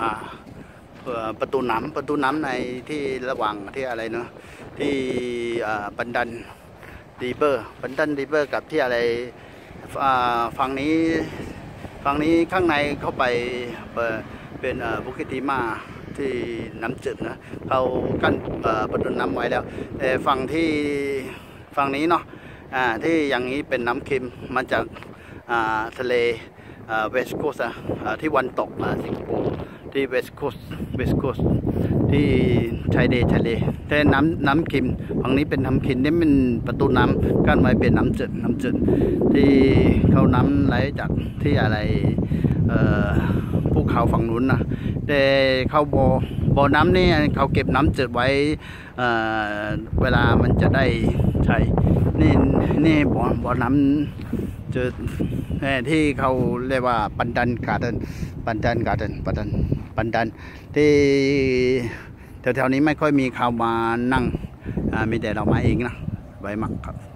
ประตูน้ำในที่ระหว่างที่อะไรเนาะที่บันดันรีเบอร์กับที่อะไรฝั่งนี้ข้างในเข้าไปเป็นบุกิติมาที่น้ำจืดนะเขากั้นประตูน้ำไว้แล้วแต่ฝั่งนี้เนาะที่อย่างนี้เป็นน้ำเค็มมาจากทะเลเวสต์โคสต์ที่วันตกสิงคโปร์ที่เวสต์โคสต์ที่ชายเลแต่น้ำเค็มฝั่งนี้เป็นน้ำเค็มนี่เป็นประตูน้ำกั้นไว้เป็นน้ำจืดที่เขาน้ำไหลจากที่อะไรภูเขาฝั่งนู้นนะแต่เขาบ่อน้ำนี่เขาเก็บน้ำจืดไว้เวลามันจะได้ใช่นี่บ่อน้ำจืดที่เขาเรียกว่าปันดันการ์เดนที่แถวๆนี้ไม่ค่อยมีเขามานั่งมีแต่เรามาเองนะไว้มักครับ